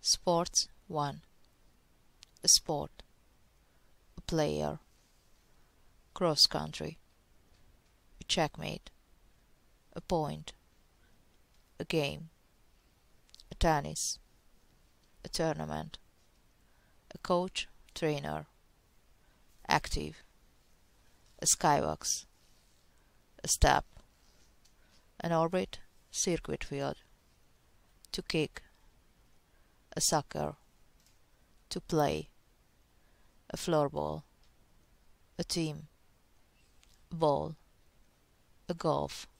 Sports 1. A sport. A player. Cross country. A checkmate. A point. A game. A tennis. A tournament. A coach, trainer. Active. A skybox. A step. An orbit, circuit field. To kick. A soccer. To play. A floorball. A team. A ball. A golf.